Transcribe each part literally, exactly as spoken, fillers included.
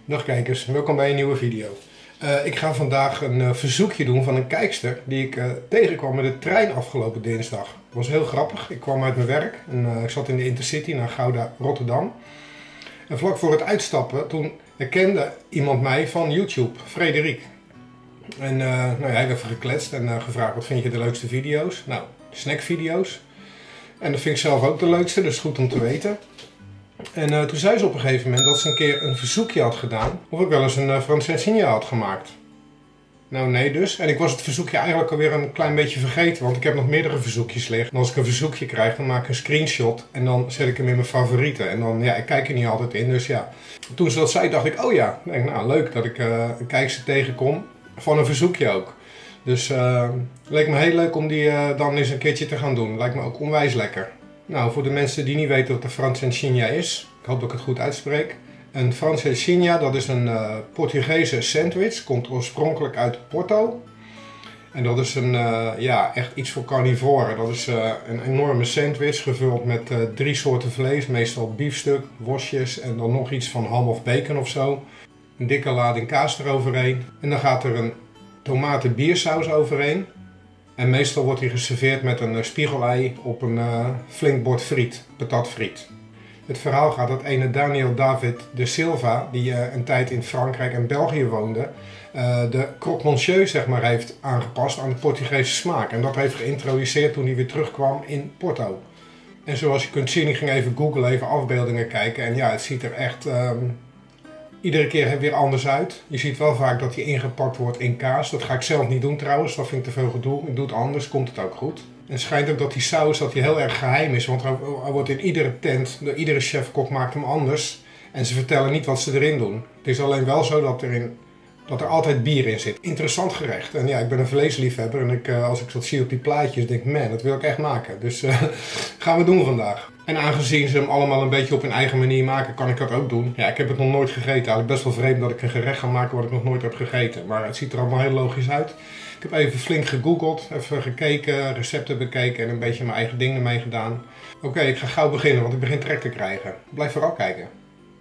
Dag kijkers, welkom bij een nieuwe video. Uh, ik ga vandaag een uh, verzoekje doen van een kijkster die ik uh, tegenkwam met de trein afgelopen dinsdag. Dat was heel grappig. Ik kwam uit mijn werk en uh, ik zat in de Intercity naar Gouda, Rotterdam. En vlak voor het uitstappen, toen herkende iemand mij van YouTube, Frederik. En uh, nou ja, hij heeft even gekletst en uh, gevraagd: wat vind je de leukste video's? Nou, snackvideo's. En dat vind ik zelf ook de leukste, dus goed om te weten. En uh, toen zei ze op een gegeven moment dat ze een keer een verzoekje had gedaan of ik wel eens een uh, Francesinha had gemaakt. Nou nee dus. En ik was het verzoekje eigenlijk alweer een klein beetje vergeten, want ik heb nog meerdere verzoekjes liggen. En als ik een verzoekje krijg, dan maak ik een screenshot en dan zet ik hem in mijn favorieten. En dan, ja, ik kijk er niet altijd in, dus ja. Toen ze dat zei, dacht ik, oh ja, denk, nou leuk dat ik uh, een kijkster tegenkom van een verzoekje ook. Dus uh, het leek me heel leuk om die uh, dan eens een keertje te gaan doen. Lijkt me ook onwijs lekker. Nou, voor de mensen die niet weten wat een Francesinha is, ik hoop dat ik het goed uitspreek. Een Francesinha, dat is een uh, Portugese sandwich, komt oorspronkelijk uit Porto. En dat is een, uh, ja, echt iets voor carnivoren. Dat is uh, een enorme sandwich gevuld met uh, drie soorten vlees, meestal biefstuk, worstjes en dan nog iets van ham of bacon of zo. Een dikke lading kaas eroverheen. En dan gaat er een tomaten-biersaus overheen. En meestal wordt hij geserveerd met een spiegelei op een uh, flink bord friet, patatfriet. Het verhaal gaat dat ene Daniel David de Silva, die uh, een tijd in Frankrijk en België woonde, uh, de croque monsieur zeg maar heeft aangepast aan de Portugese smaak. En dat heeft geïntroduceerd toen hij weer terugkwam in Porto. En zoals je kunt zien, ik ging even googlen, even afbeeldingen kijken. En ja, het ziet er echt um, iedere keer weer anders uit. Je ziet wel vaak dat hij ingepakt wordt in kaas. Dat ga ik zelf niet doen trouwens, dat vind ik te veel gedoe. Ik doe het anders, komt het ook goed. En het schijnt ook dat die saus dat die heel erg geheim is. Want hij wordt in iedere tent, door iedere chefkok maakt hem anders. En ze vertellen niet wat ze erin doen. Het is alleen wel zo dat, erin, dat er altijd bier in zit. Interessant gerecht. En ja, ik ben een vleesliefhebber. En ik, als ik dat zie op die plaatjes, denk ik, man, dat wil ik echt maken. Dus uh, gaan we doen vandaag. En aangezien ze hem allemaal een beetje op hun eigen manier maken, kan ik dat ook doen. Ja, ik heb het nog nooit gegeten. Eigenlijk best wel vreemd dat ik een gerecht ga maken wat ik nog nooit heb gegeten. Maar het ziet er allemaal heel logisch uit. Ik heb even flink gegoogeld, even gekeken, recepten bekeken en een beetje mijn eigen dingen ermee gedaan. Oké, okay, ik ga gauw beginnen, want ik begin trek te krijgen. Blijf vooral kijken.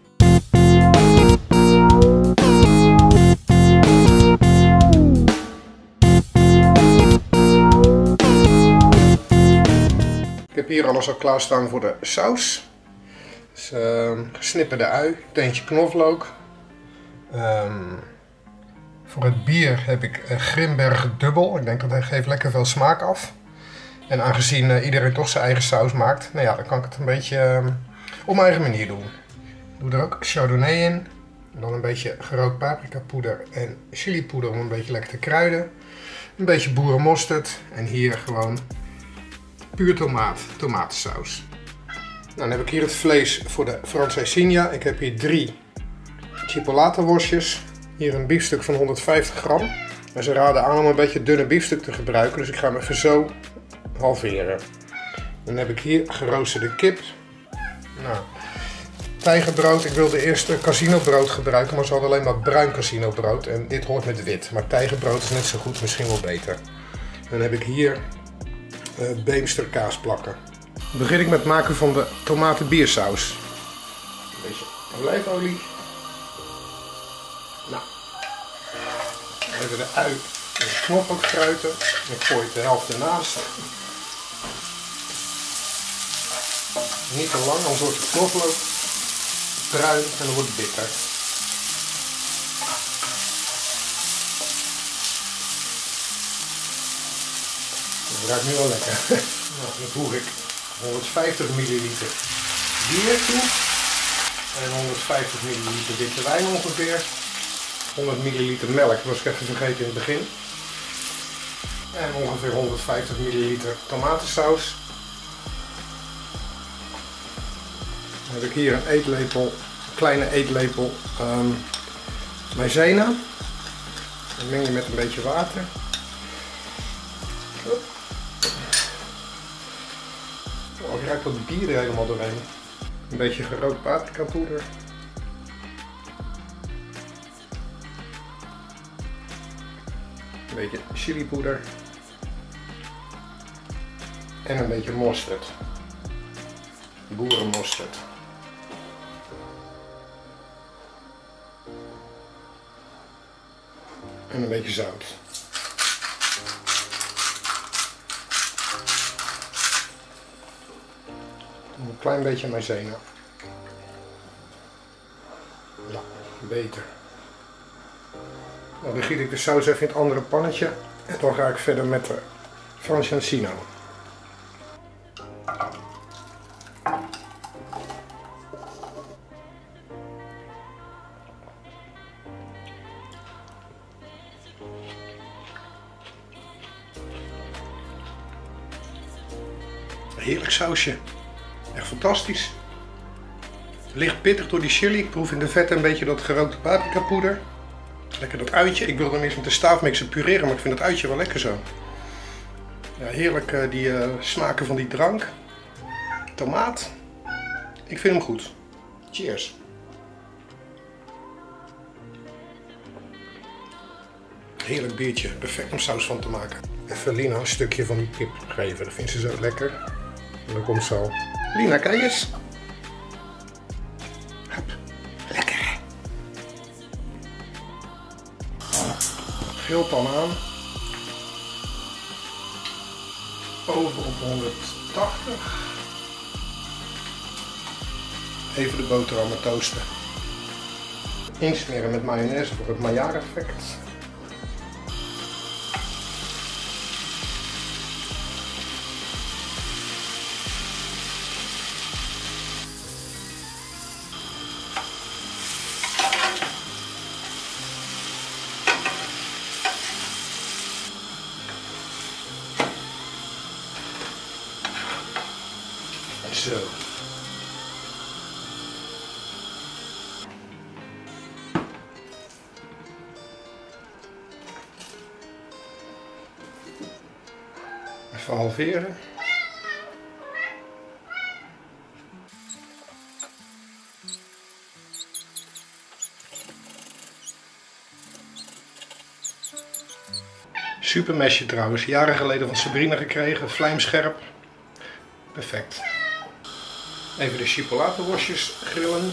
Ik heb hier alles al klaarstaan voor de saus. Dus, uh, gesnipperde ui, teentje knoflook. Um, Voor het bier heb ik uh, Grimbergen dubbel. Ik denk dat hij geeft lekker veel smaak af. En aangezien uh, iedereen toch zijn eigen saus maakt, nou ja, dan kan ik het een beetje uh, op mijn eigen manier doen. Ik doe er ook chardonnay in. En dan een beetje gerookt paprika poeder en chili poeder om een beetje lekker te kruiden. Een beetje boerenmosterd. En hier gewoon puur tomaat, tomatensaus. Nou, dan heb ik hier het vlees voor de Francesinha. Ik heb hier drie chipolata worstjes. Hier een biefstuk van honderdvijftig gram. En ze raden aan om een beetje dunne biefstuk te gebruiken. Dus ik ga hem even zo halveren. Dan heb ik hier geroosterde kip. Nou, tijgerbrood. Ik wilde eerst casinobrood gebruiken, maar ze hadden alleen maar bruin casinobrood. En dit hoort met wit. Maar tijgerbrood is net zo goed, misschien wel beter. Dan heb ik hier uh, Beemster kaasplakken. Dan begin ik met het maken van de tomatenbiersaus. Een beetje olijfolie. Nou, even de ui en de knoflook fruiten. Ik gooi het de helft ernaast. Niet te lang, anders wordt de knoflook bruin en dan wordt het bitter. Dat ruikt nu al lekker. Nou, dan voeg ik honderdvijftig milliliter bier toe. En honderdvijftig milliliter witte wijn ongeveer. honderd milliliter melk, dat was ik even vergeten in het begin. En ongeveer honderdvijftig milliliter tomatensaus. Dan heb ik hier een eetlepel, een kleine eetlepel um, maïzena. Dat meng je met een beetje water. Oh, ik ruik dat bier er helemaal doorheen. Een beetje gerookt paprika poeder. Een beetje chilipoeder. En een beetje mosterd. Boerenmosterd. En een beetje zout. Een klein beetje maïzena. Ja, beter. Nou, dan giet ik de saus even in het andere pannetje. En dan ga ik verder met de Franciancino. Heerlijk sausje. Echt fantastisch. Licht pittig door die chili. Ik proef in de vet een beetje dat gerookte paprika poeder. Lekker dat uitje. Ik wilde hem eerst met de staafmixer pureren, maar ik vind dat uitje wel lekker zo. Ja, heerlijk uh, die uh, smaken van die drank. Tomaat. Ik vind hem goed. Cheers. Heerlijk biertje. Perfect om saus van te maken. Even Lina een stukje van die kip geven. Dat vindt ze zo lekker. En dan komt zo. Lina, kijk eens. Hup. Lekker hè? Grillpan aan. Oven op honderdtachtig. Even de boterhammen toasten. Insmeren met mayonaise voor het Maillard effect. Zo. Even halveren. Super mesje trouwens, jaren geleden van Sabrina gekregen, vlijmscherp. Perfect. Even de chipolatenworstjes grillen.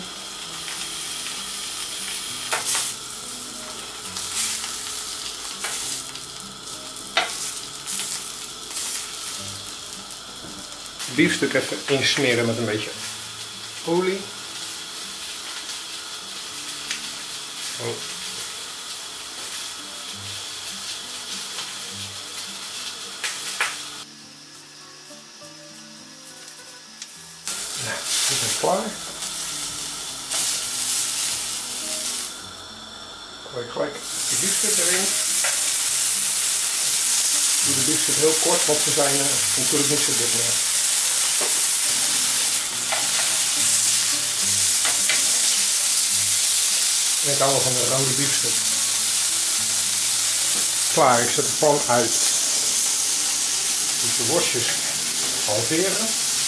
Biefstuk even insmeren met een beetje olie. Oh. Nou, dit is klaar. Gooi ik gelijk de biefstuk erin. Ik doe de biefstuk heel kort, want ze zijn uh, natuurlijk niet zo dik meer. En ik hou wel van een rode biefstuk. Klaar, ik zet de pan uit. Dus de worstjes halveren.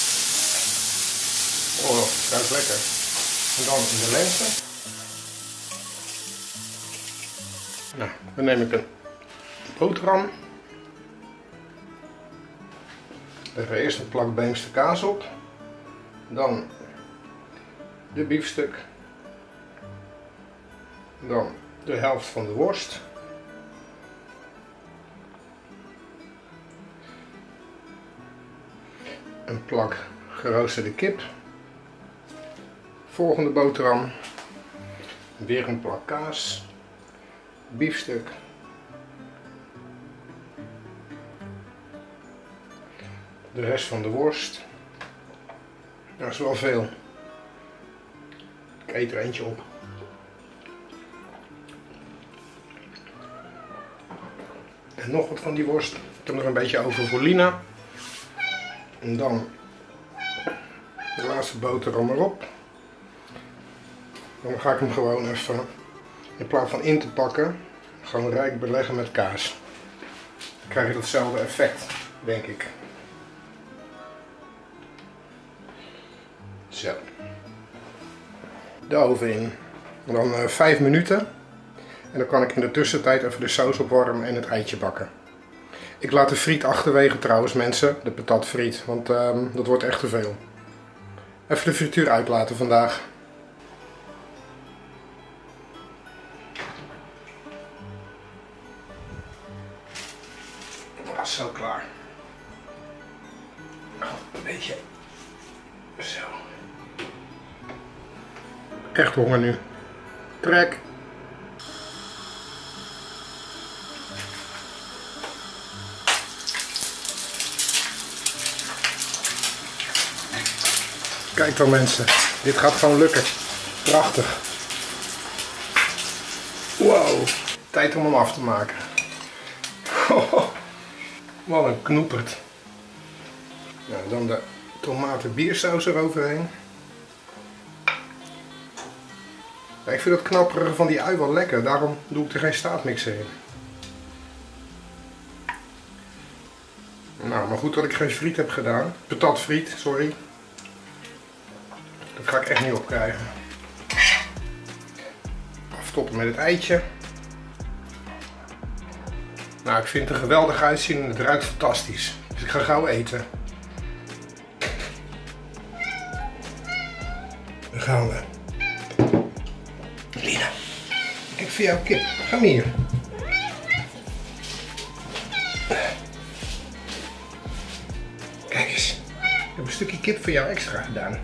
Oh, dat ruikt lekker. En dan in de lengte. Nou, dan neem ik een boterham. Leg er eerst een plak Beemster kaas op. Dan de biefstuk. Dan de helft van de worst. Een plak geroosterde kip. Volgende boterham. Weer een plak kaas. Biefstuk. De rest van de worst. Dat is wel veel. Ik eet er eentje op. En nog wat van die worst. Ik heb nog een beetje over voor Lina. En dan de laatste boterham erop. Dan ga ik hem gewoon even, in plaats van in te pakken, gewoon rijk beleggen met kaas. Dan krijg je datzelfde effect, denk ik. Zo. De oven in. En dan uh, vijf minuten. En dan kan ik in de tussentijd even de saus opwarmen en het eitje bakken. Ik laat de friet achterwege trouwens mensen, de patatfriet, want uh, dat wordt echt te veel. Even de frituur uitlaten vandaag. zo klaar. Oh, een beetje. Zo. Echt honger nu. Trek. Kijk dan mensen, dit gaat gewoon lukken. Prachtig. Wow, tijd om hem af te maken. Oh, wat een knoepert. Nou, dan de tomaten biersaus eroverheen. Ja, ik vind het knapperige van die ui wel lekker, daarom doe ik er geen staafmixer in. Nou, maar goed dat ik geen friet heb gedaan. Patatfriet, sorry. Dat ga ik echt niet opkrijgen. Aftoppen met het eitje. Nou, ik vind het er geweldig uitzien en het ruikt fantastisch. Dus ik ga gauw eten. Daar gaan we. Lina, kijk voor jou kip. Ga maar hier. Kijk eens. Ik heb een stukje kip voor jou extra gedaan.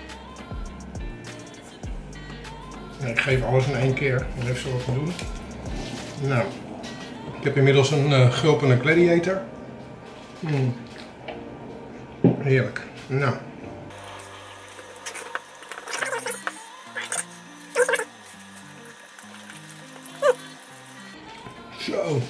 Ik geef alles in één keer. Dan heeft ze wat te doen. Nou, ik heb inmiddels een uh, gulpende gladiator. Mm. Heerlijk. Nou. Zo.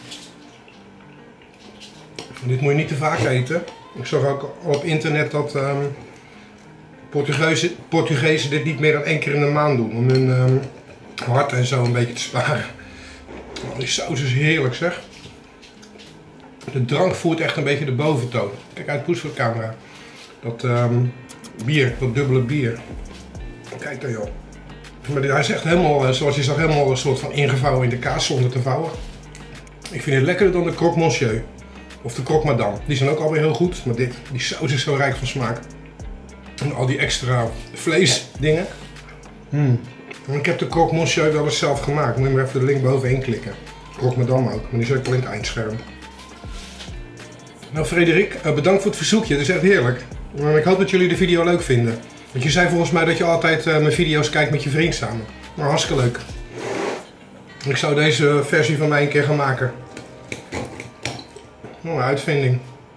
Dit moet je niet te vaak eten. Ik zag ook al op internet dat um, Portugezen, Portugezen dit niet meer dan één keer in de maand doen. Om hun um, hart en zo een beetje te sparen. Oh, die saus is heerlijk zeg. De drank voert echt een beetje de boventoon. Kijk uit, poes voor de camera. Dat um, bier, dat dubbele bier. Kijk dan joh. Maar hij is echt helemaal, zoals je zag, helemaal een soort van ingevouwen in de kaas zonder te vouwen. Ik vind het lekkerder dan de croque monsieur. Of de croque madame. Die zijn ook alweer heel goed. Maar dit, die saus is zo rijk van smaak. En al die extra vleesdingen. Mm. Ik heb de croque monsieur wel eens zelf gemaakt. Moet je maar even de link bovenin klikken. Croque madame ook. Maar die zit ook wel in het eindscherm. Nou Frederik, bedankt voor het verzoekje. Het is echt heerlijk. Ik hoop dat jullie de video leuk vinden. Want je zei volgens mij dat je altijd mijn video's kijkt met je vriend samen. Maar hartstikke leuk. Ik zou deze versie van mij een keer gaan maken. Oh, een uitvinding.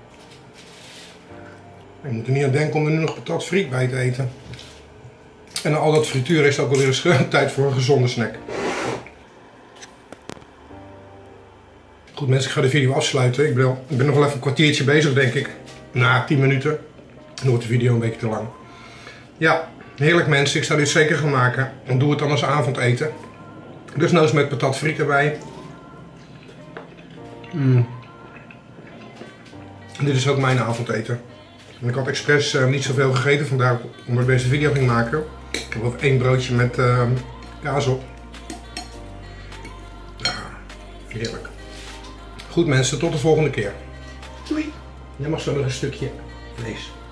Ik moet er niet aan denken om er nu nog patat friet bij te eten. En na al dat frituur is het ook wel weer eens tijd voor een gezonde snack. Goed mensen, ik ga de video afsluiten. Ik ben, ik ben nog wel even een kwartiertje bezig denk ik. Na tien minuten. Dan wordt de video een beetje te lang. Ja, heerlijk mensen. Ik zou dit zeker gaan maken. Dan doe het dan als avondeten. Dus nou eens met patat friet erbij. Mm. Dit is ook mijn avondeten. En ik had expres uh, niet zoveel gegeten, vandaar omdat ik deze video ging maken. Ik heb ook één broodje met uh, kaas op. Ja, heerlijk. Goed mensen, tot de volgende keer. Doei. Jij mag zo nog een stukje vlees.